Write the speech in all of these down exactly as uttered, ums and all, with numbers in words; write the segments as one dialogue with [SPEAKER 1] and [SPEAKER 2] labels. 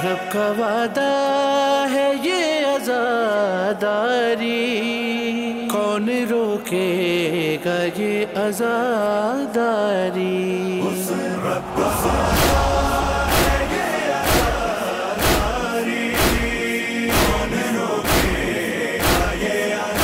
[SPEAKER 1] رب کا وعدہ ہے یہ عزاداری، کون روکے گا یہ عزاداری؟
[SPEAKER 2] رب کا وعدہ ہے یہ عزاداری، کون روکے گا یہ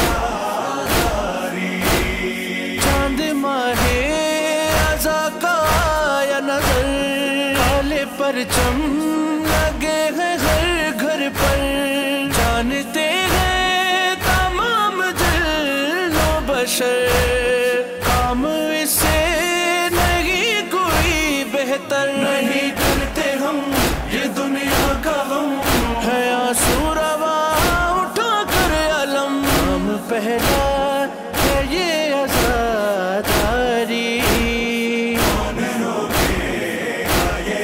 [SPEAKER 2] عزاداری؟
[SPEAKER 1] چاند ماہ عزا کا یا نظر، کالے پرچم لگے ہیں ہر گھر پر، جانتے ہیں تمام جن و بشر، کام اس سے نہیں کوئی بہتر،
[SPEAKER 2] نہیں کرتے ہم یہ دنیا کا غم،
[SPEAKER 1] ہے آنسو روا اٹھا کر علم، ہم پہلا ہے یہ عزاداری،
[SPEAKER 2] کون روکے گا یہ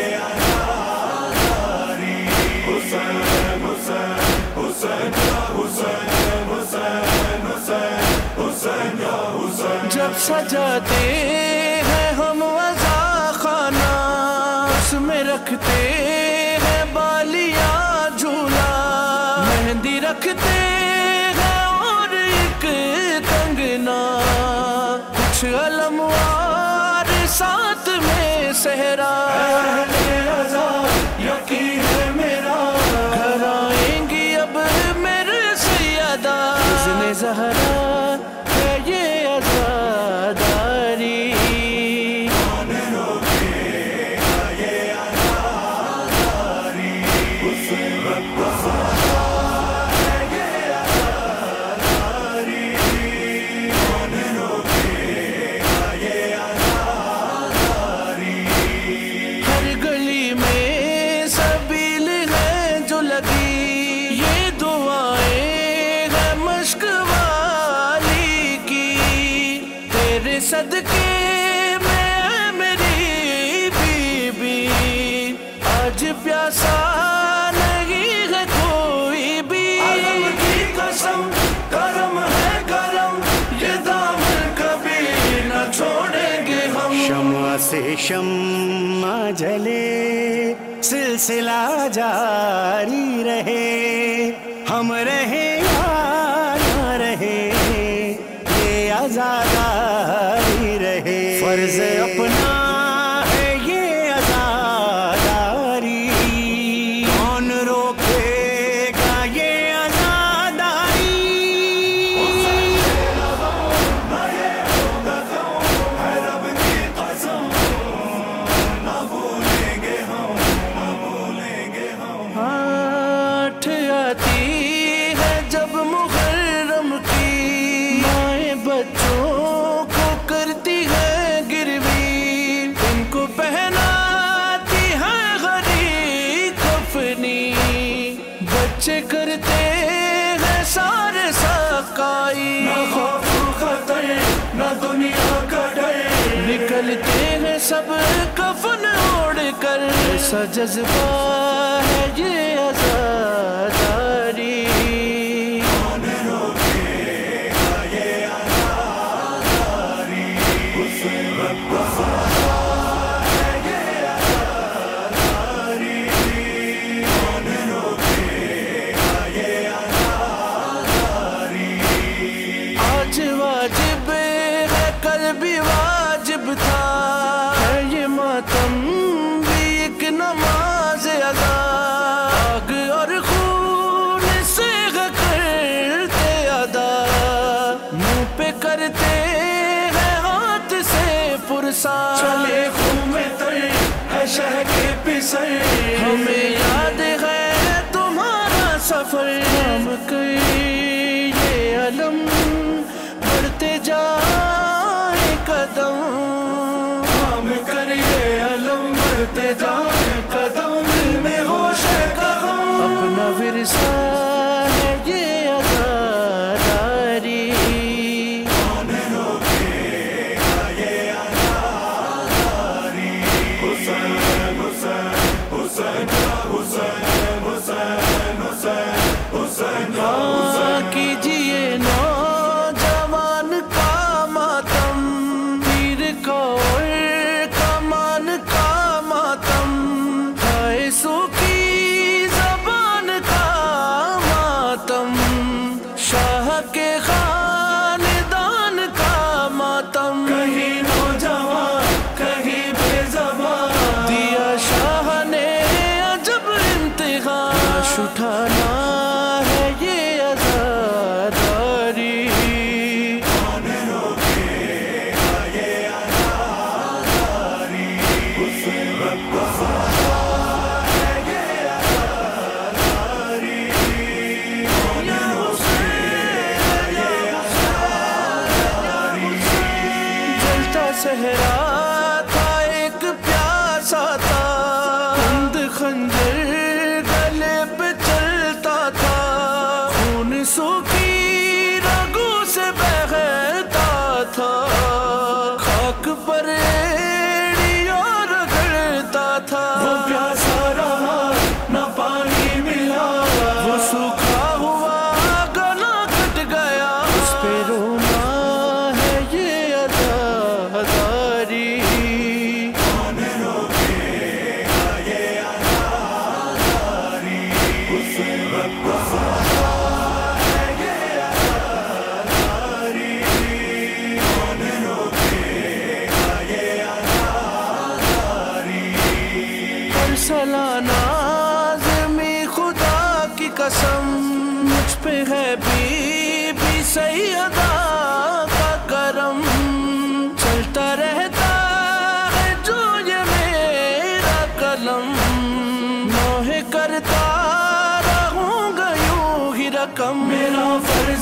[SPEAKER 2] عزاداری؟ حسین حسین حسین یا حسین حسین حسین حسین یا حسین۔
[SPEAKER 1] جب سجاتے ہیں ہم عزا خانہ، اس میں رکھتے ہیں بالیاں جھولا، مہندی رکھتے ہیں اور ایک کنگنا، کچھ علموار ساتھ میں صحرا،
[SPEAKER 2] اہل عزا یقین ہے میرا،
[SPEAKER 1] گھر آئیں گی اب میرے سیدہ، حسن زہرا ہے یہ عزاداری،
[SPEAKER 2] کون روکے گا یہ عزاداری؟ رب کا وعدہ ہے یہ عزاداری، کون روکے گا یہ عزاداری؟
[SPEAKER 1] ہر گلی میں سبیل ہے جو لگی، یہ دعائیں ہیں مشک والی کی، تیرے صدقے میں ہے میری بی بی، آج پیاسا نہیں ہے کوئی بھی،
[SPEAKER 2] علم کی قسم کرم ہے کرم، یہ دامن کبھی نہ چھوڑیں گے ہم،
[SPEAKER 3] شمع سے شمع جلے سلسلہ جاری رہے، ہم رہے یا نہ رہے یہ عزاداری رہے، فرض اپنا ہے یہ عزاداری، کون روکے گا یہ عزاداری؟
[SPEAKER 2] ہے رب کی قسم نہ بھولیں گے ہم، نہ بھولیں گے ہم۔
[SPEAKER 1] آٹھ آتی ہے جب محرم کی، مائیں بچوں کو کرتی ہے گروی، ان کو پہناتی ہے غریب کفنی، بچے کرتے ہیں سارے سقائی،
[SPEAKER 2] نہ خوف خطر نہ دنیا کا ڈر،
[SPEAKER 1] نکلتے ہیں سب کفن اوڑھ کر، ایسا جذبہ ہے یہ عزاداری،
[SPEAKER 2] کون روکے گا یہ عزاداری؟ رب کا وعدہ ہے یہ عزاداری، کون روکے گا یہ عزاداری؟
[SPEAKER 1] آج واجب ہے کل بھی واجب تھا، ہے یہ ماتم بھی ایک نماز ادا، آگ اور خون سے کرتے ادا، منہ پہ کرتے ہیں ہاتھ سے پرسا،
[SPEAKER 2] چلے خون میں تر ہے شہ کے پسر،
[SPEAKER 1] ہمیں یاد ہے تمہارا سفر، ہم کئی یہ علم بڑھتے جائیں قدم،
[SPEAKER 2] ہم کریے علم بڑھتے جائیں قدم، دل میں ہوش ہے غم،
[SPEAKER 1] اپنا ورثہ ہے یہ عزاداری،
[SPEAKER 2] کون روکے گا یہ عزاداری؟ حسین حسین حسین یا
[SPEAKER 1] خنجر گلے پہ چلتا تھا، خون سوکھی رگوں سے بہتا تھا، خاک پر ایڑیاں رگڑتا تھا،
[SPEAKER 2] وہ پیاسا رہا نہ پانی ملا،
[SPEAKER 1] وہ سوکھا ہوا گلا کٹ گیا، اس پہ رونا ہے یہ عزاداری،
[SPEAKER 2] کون روکے گا یہ عزاداری، اس وقت وفا ہے یہ عزاداری، کون روکے گا یہ عزاداری،
[SPEAKER 1] سالانہ عظمی خدا کی قسم، مجھ پہ ہے بی بی سیدہ کا کرم، چلتا رہتا ہے جو یہ میرا قلم، نوحے کرتا رہوں گا یوں ہی رقم،
[SPEAKER 2] میرا فرض